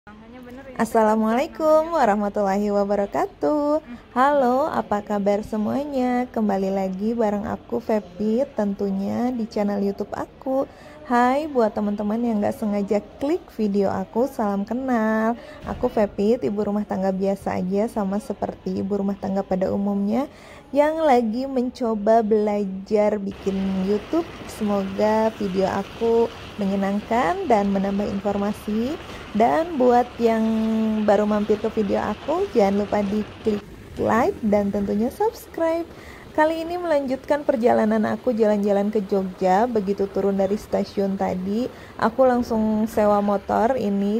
Assalamualaikum warahmatullahi wabarakatuh. Halo, apa kabar semuanya? Kembali lagi bareng aku Fepi, tentunya di channel YouTube aku. Hai buat teman-teman yang gak sengaja klik video aku, salam kenal. Aku Fepi, ibu rumah tangga biasa aja, sama seperti ibu rumah tangga pada umumnya yang lagi mencoba belajar bikin YouTube. Semoga video aku menyenangkan dan menambah informasi. Dan buat yang baru mampir ke video aku, jangan lupa di klik like dan tentunya subscribe. Kali ini melanjutkan perjalanan aku jalan-jalan ke Jogja. Begitu turun dari stasiun tadi, aku langsung sewa motor ini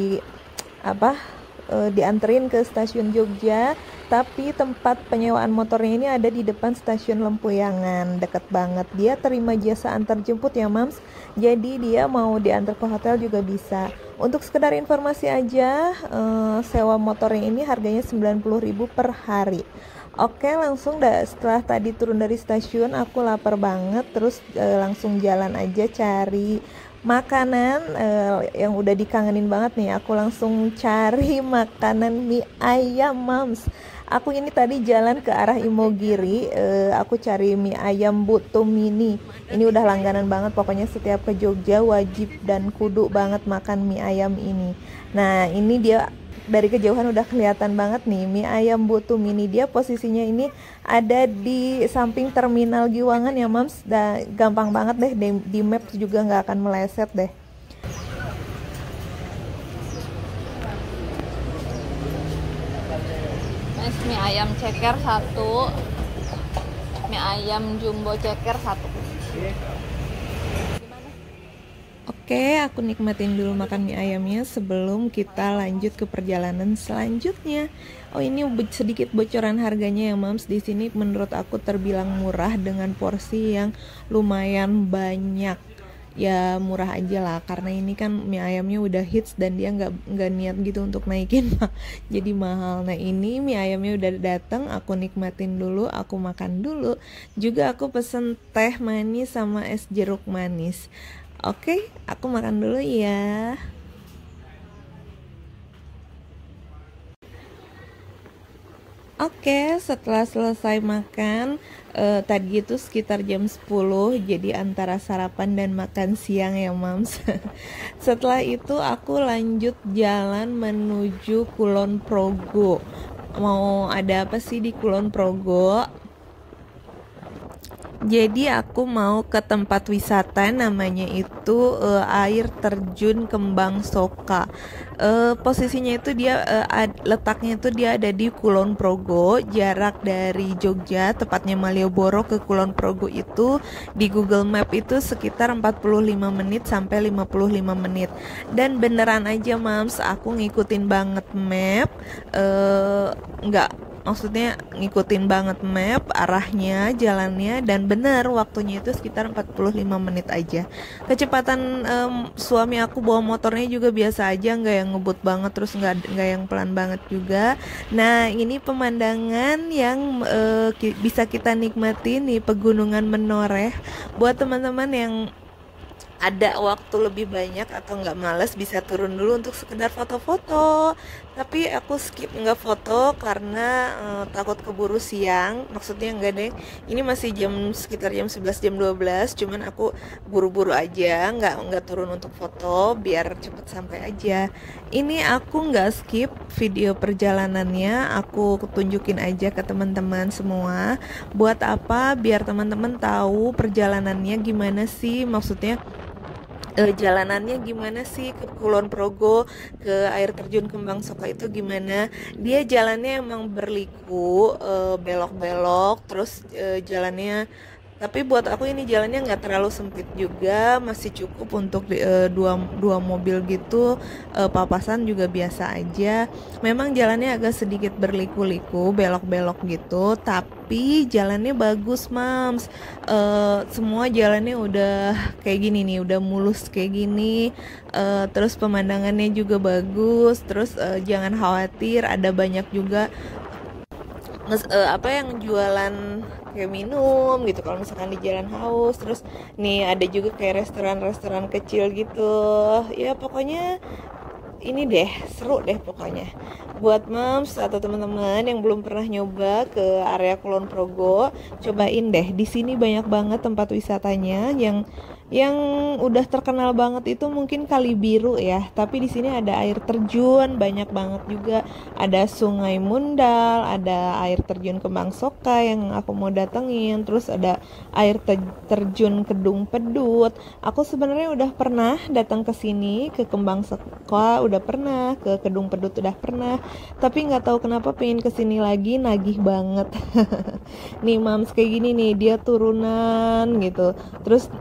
dianterin ke stasiun Jogja. Tapi tempat penyewaan motornya ini ada di depan stasiun Lempuyangan, deket banget. Dia terima jasa antar jemput ya mams, jadi dia mau diantar ke hotel juga bisa. Untuk sekedar informasi aja, sewa motornya ini harganya 90.000 per hari. Oke, langsung setelah tadi turun dari stasiun, aku lapar banget. Terus langsung jalan aja cari makanan yang udah dikangenin banget nih. Aku langsung cari makanan mie ayam mams. Aku ini tadi jalan ke arah Imogiri, aku cari mie ayam Butu Mini. Ini udah langganan banget, pokoknya setiap ke Jogja wajib dan kudu banget makan mie ayam ini. Nah, ini dia dari kejauhan udah kelihatan banget nih mie ayam Butu Mini. Dia posisinya ini ada di samping terminal Giwangan ya mams. Gampang banget deh, di map juga nggak akan meleset deh. Mie ayam ceker satu, mie ayam jumbo ceker satu. Oke, aku nikmatin dulu makan mie ayamnya sebelum kita lanjut ke perjalanan selanjutnya. Oh, ini sedikit bocoran harganya ya mams. Di sini menurut aku terbilang murah dengan porsi yang lumayan banyak. Ya murah aja lah, karena ini kan mie ayamnya udah hits dan dia nggak niat gitu untuk naikin jadi mahal. Nah, ini mie ayamnya udah datang, aku nikmatin dulu, aku makan dulu. Juga aku pesen teh manis sama es jeruk manis. Oke, aku makan dulu ya. Oke, setelah selesai makan, tadi itu sekitar jam 10, jadi antara sarapan dan makan siang ya mams. Setelah itu aku lanjut jalan menuju Kulon Progo. Mau ada apa sih di Kulon Progo? Jadi aku mau ke tempat wisata, namanya itu air terjun Kembang Soka. Posisinya itu letaknya itu dia ada di Kulon Progo. Jarak dari Jogja, tepatnya Malioboro, ke Kulon Progo itu di Google Map itu sekitar 45 menit sampai 55 menit. Dan beneran aja mams, aku ngikutin banget map. Maksudnya ngikutin banget map, arahnya, jalannya, dan bener waktunya itu sekitar 45 menit aja. Kecepatan suami aku bawa motornya juga biasa aja, nggak yang ngebut banget, terus nggak yang pelan banget juga. Nah, ini pemandangan yang bisa kita nikmati nih, Pegunungan Menoreh. Buat teman-teman yang ada waktu lebih banyak atau nggak males, bisa turun dulu untuk sekedar foto-foto. Tapi aku skip nggak foto karena takut keburu siang. Maksudnya nggak deh, ini masih sekitar jam 11 jam 12, cuman aku buru-buru aja, nggak turun untuk foto biar cepet sampai aja. Ini aku nggak skip video perjalanannya, aku tunjukin aja ke teman-teman semua. Buat apa? Biar teman-teman tahu perjalanannya gimana sih, maksudnya jalanannya gimana sih ke Kulon Progo, ke air terjun Kembang Soka itu gimana. Dia jalannya emang berliku, belok-belok, terus jalannya, tapi buat aku ini jalannya nggak terlalu sempit juga, masih cukup untuk dua mobil gitu. Papasan juga biasa aja. Memang jalannya agak sedikit berliku-liku, belok-belok gitu, tapi jalannya bagus mams. Semua jalannya udah kayak gini nih, udah mulus kayak gini. Terus pemandangannya juga bagus. Terus jangan khawatir, ada banyak juga yang jualan kayak minum gitu kalau misalkan di jalan haus. Terus nih ada juga kayak restoran-restoran kecil gitu ya, pokoknya ini deh, seru deh pokoknya. Buat moms atau teman-teman yang belum pernah nyoba ke area Kulon Progo, cobain deh. Di sini banyak banget tempat wisatanya yang udah terkenal banget itu mungkin Kali Biru ya, tapi di sini ada air terjun banyak banget juga, ada Sungai Mundal, ada air terjun Kembang Soka yang aku mau datengin, terus ada air terjun Kedung Pedut. Aku sebenarnya udah pernah datang ke sini, ke Kembang Soka udah pernah, ke Kedung Pedut udah pernah, tapi nggak tahu kenapa pengen kesini lagi, nagih banget. Nih mams kayak gini nih, dia turunan gitu, terus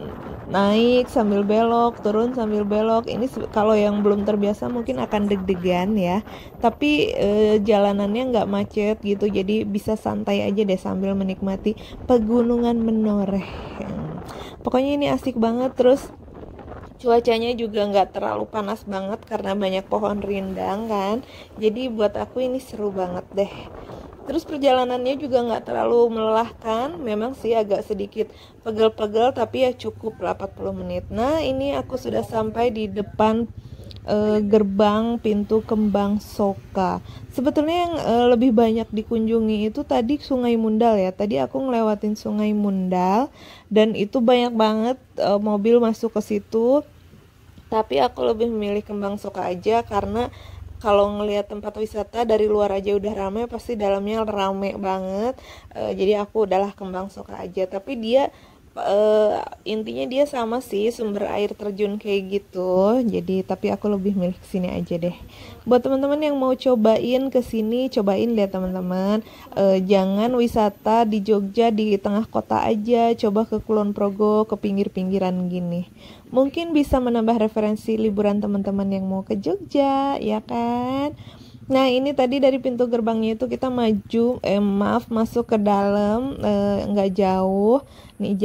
naik sambil belok, turun sambil belok. Ini kalau yang belum terbiasa mungkin akan deg-degan ya. Tapi jalanannya nggak macet gitu, jadi bisa santai aja deh sambil menikmati pegunungan menoreh. Pokoknya ini asik banget. Terus cuacanya juga nggak terlalu panas banget karena banyak pohon rindang kan. Jadi buat aku ini seru banget deh. Terus perjalanannya juga nggak terlalu melelahkan, memang sih agak sedikit pegel-pegel tapi ya cukup 80 menit. Nah ini aku sudah sampai di depan gerbang pintu Kembang Soka. Sebetulnya yang lebih banyak dikunjungi itu tadi Sungai Mundal ya. Tadi aku ngelewatin Sungai Mundal dan itu banyak banget mobil masuk ke situ. Tapi aku lebih memilih Kembang Soka aja karena kalau ngelihat tempat wisata dari luar aja udah rame, pasti dalamnya rame banget. Jadi aku udahlah Kembang Soka aja. Tapi dia intinya dia sama sih, sumber air terjun kayak gitu. Jadi tapi aku lebih milih kesini aja deh. Buat teman-teman yang mau cobain kesini, cobain deh teman-teman. Jangan wisata di Jogja di tengah kota aja, coba ke Kulon Progo, ke pinggir-pinggiran gini. Mungkin bisa menambah referensi liburan teman-teman yang mau ke Jogja, ya kan? Nah ini tadi dari pintu gerbangnya itu kita masuk ke dalam, nggak jauh. Nih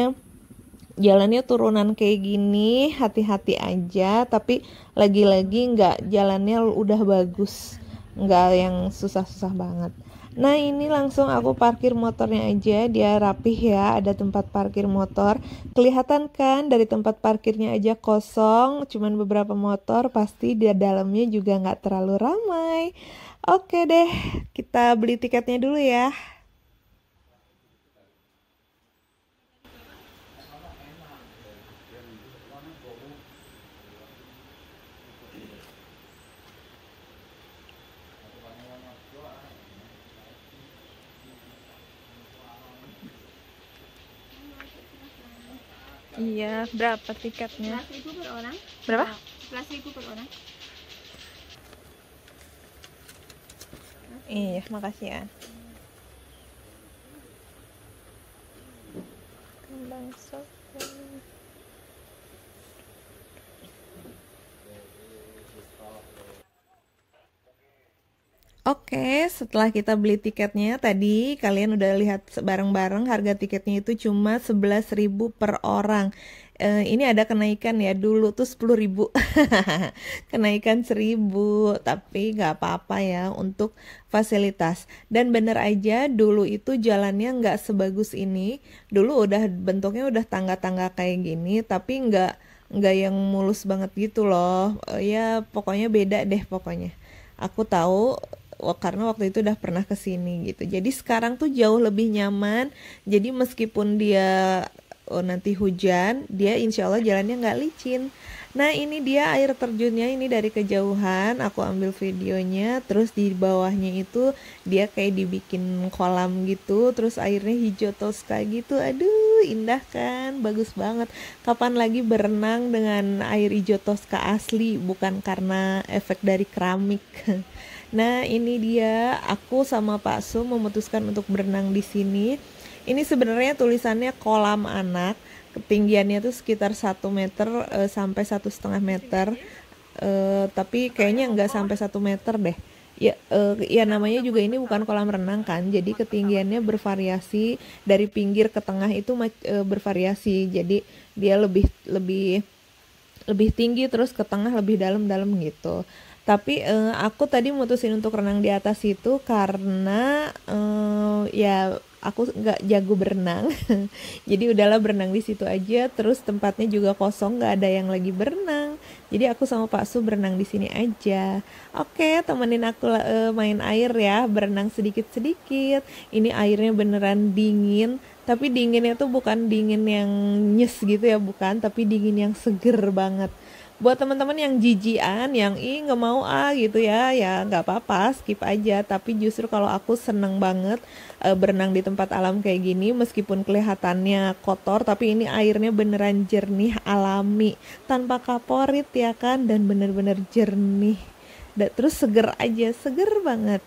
jalannya turunan kayak gini, hati-hati aja. Tapi lagi-lagi nggak, jalannya udah bagus, nggak yang susah-susah banget. Nah ini langsung aku parkir motornya aja, dia rapih ya, ada tempat parkir motor. Kelihatan kan dari tempat parkirnya aja kosong, cuman beberapa motor, pasti di dalamnya juga nggak terlalu ramai. Oke deh, kita beli tiketnya dulu ya. Iya, berapa tiketnya? 11.000 per orang. Berapa? 11.000 per orang. Iya, makasih ya. Kembang Soka. Oke, setelah kita beli tiketnya tadi, kalian udah lihat bareng-bareng harga tiketnya itu cuma 11.000 per orang. Ini ada kenaikan ya, dulu tuh 10.000. Kenaikan 1.000, tapi nggak apa-apa ya untuk fasilitas. Dan bener aja dulu itu jalannya nggak sebagus ini. Dulu udah bentuknya udah tangga-tangga kayak gini, tapi nggak yang mulus banget gitu loh. Ya pokoknya beda deh pokoknya. Aku tahu karena waktu itu udah pernah kesini gitu. Jadi sekarang tuh jauh lebih nyaman. Jadi meskipun dia nanti hujan, dia insya Allah jalannya nggak licin. Nah ini dia air terjunnya, ini dari kejauhan aku ambil videonya. Terus di bawahnya itu dia kayak dibikin kolam gitu, terus airnya hijau toska gitu. Aduh indah kan, bagus banget. Kapan lagi berenang dengan air hijau toska asli, bukan karena efek dari keramik. Nah ini dia, aku sama Pak Su memutuskan untuk berenang di sini. Ini sebenarnya tulisannya kolam anak, ketinggiannya tuh sekitar 1 meter sampai 1,5 meter. Tapi kayaknya nggak sampai 1 meter deh. Ya namanya juga ini bukan kolam renang kan, jadi ketinggiannya bervariasi, dari pinggir ke tengah itu bervariasi. Jadi dia lebih tinggi, terus ke tengah lebih dalam-dalam gitu. Tapi aku tadi mutusin untuk renang di atas itu karena ya aku nggak jago berenang. Jadi udahlah berenang di situ aja. Terus tempatnya juga kosong, nggak ada yang lagi berenang. Jadi aku sama Pak Su berenang di sini aja. Oke, temenin aku main air ya, berenang sedikit-sedikit. Ini airnya beneran dingin, tapi dinginnya tuh bukan dingin yang nyes gitu ya, bukan, tapi dingin yang seger banget. Buat teman-teman yang jijian, yang nggak mau gitu ya, ya nggak apa-apa, skip aja. Tapi justru kalau aku seneng banget berenang di tempat alam kayak gini, meskipun kelihatannya kotor, tapi ini airnya beneran jernih, alami, tanpa kaporit ya kan, dan bener-bener jernih. Terus seger aja, seger banget.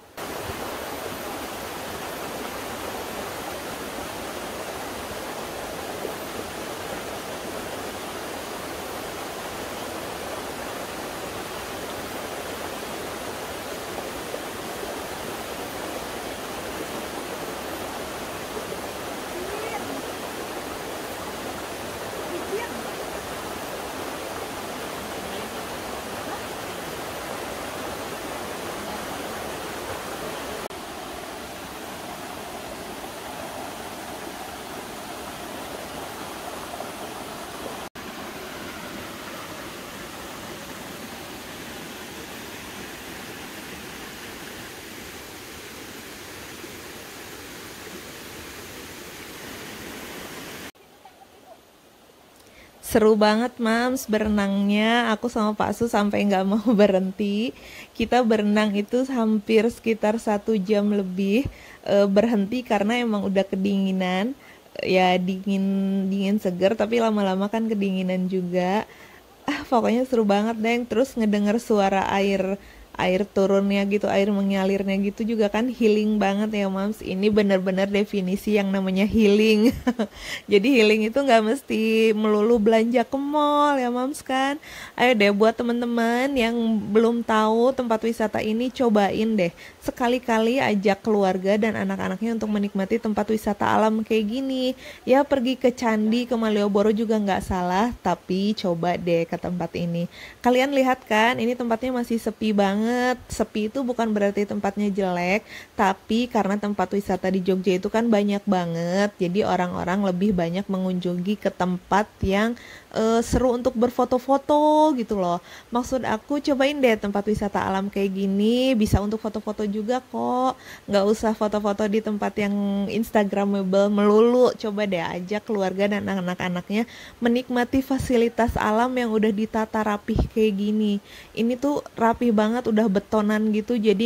Seru banget Mams berenangnya. Aku sama Pak Su sampai nggak mau berhenti. Kita berenang itu hampir sekitar 1 jam lebih. Berhenti karena emang udah kedinginan. Ya dingin dingin seger, tapi lama-lama kan kedinginan juga. Pokoknya seru banget deng. Terus ngedenger suara air air turunnya gitu, air mengalirnya gitu juga kan healing banget ya Mams. Ini bener-bener definisi yang namanya healing. Jadi healing itu nggak mesti melulu belanja ke mall ya Mams kan. Ayo deh buat teman-teman yang belum tahu tempat wisata ini, cobain deh. Sekali-kali ajak keluarga dan anak-anaknya untuk menikmati tempat wisata alam kayak gini. Ya pergi ke Candi, ke Malioboro juga nggak salah, tapi coba deh ke tempat ini. Kalian lihat kan, ini tempatnya masih sepi banget. Sepi itu bukan berarti tempatnya jelek, tapi karena tempat wisata di Jogja itu kan banyak banget. Jadi orang-orang lebih banyak mengunjungi ke tempat yang seru untuk berfoto-foto gitu loh. Maksud aku cobain deh tempat wisata alam kayak gini, bisa untuk foto-foto juga kok. Nggak usah foto-foto di tempat yang instagramable melulu. Coba deh ajak keluarga dan anak-anaknya menikmati fasilitas alam yang udah ditata rapih kayak gini. Ini tuh rapih banget, udah betonan gitu, jadi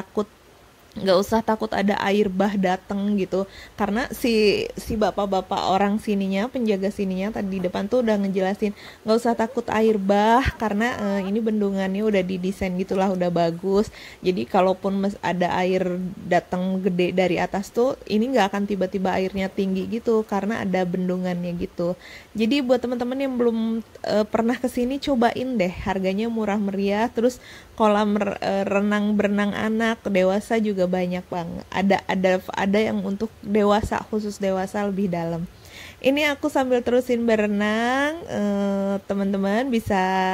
nggak usah takut ada air bah dateng gitu, karena si bapak-bapak orang sininya, penjaga sininya tadi di depan tuh udah ngejelasin nggak usah takut air bah, karena ini bendungannya udah didesain gitulah, udah bagus. Jadi kalaupun ada air datang gede dari atas tuh, ini nggak akan tiba-tiba airnya tinggi gitu, karena ada bendungannya gitu. Jadi buat teman-teman yang belum pernah kesini, cobain deh, harganya murah meriah. Terus kolam renang berenang anak, dewasa juga banyak banget. Ada yang untuk dewasa, khusus dewasa lebih dalam. Ini aku sambil terusin berenang, teman-teman bisa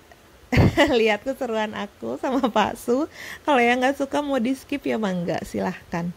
lihat keseruan aku sama Pak Su. Kalau yang nggak suka mau di skip ya mangga, silahkan.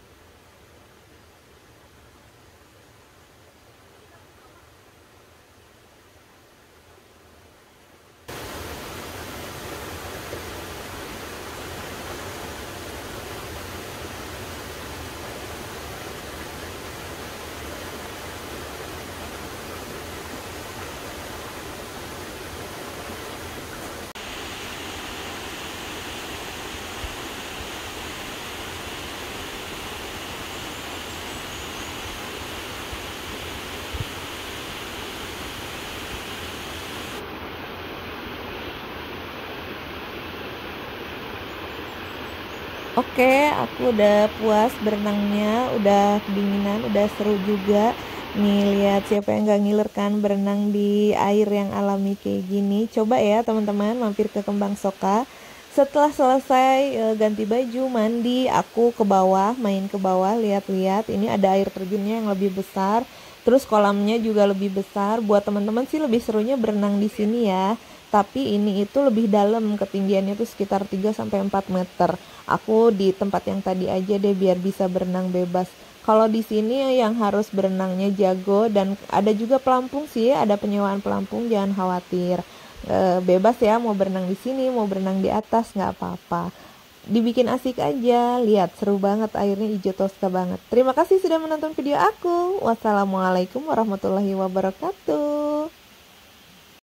Oke, aku udah puas berenangnya, udah kedinginan, udah seru juga. Nih lihat siapa yang gak ngiler kan berenang di air yang alami kayak gini. Coba ya teman-teman mampir ke Kembang Soka. Setelah selesai ganti baju, mandi, aku ke bawah, main ke bawah, lihat-lihat. Ini ada air terjunnya yang lebih besar. Terus kolamnya juga lebih besar. Buat teman-teman sih lebih serunya berenang di sini ya. Tapi ini itu lebih dalam, ketinggiannya tuh sekitar 3 sampai 4 meter. Aku di tempat yang tadi aja deh biar bisa berenang bebas. Kalau di sini yang harus berenangnya jago, dan ada juga pelampung sih, ada penyewaan pelampung, jangan khawatir. bebas ya, mau berenang di sini, mau berenang di atas, nggak apa-apa. Dibikin asik aja, lihat seru banget, airnya hijau toska banget. Terima kasih sudah menonton video aku. Wassalamualaikum warahmatullahi wabarakatuh.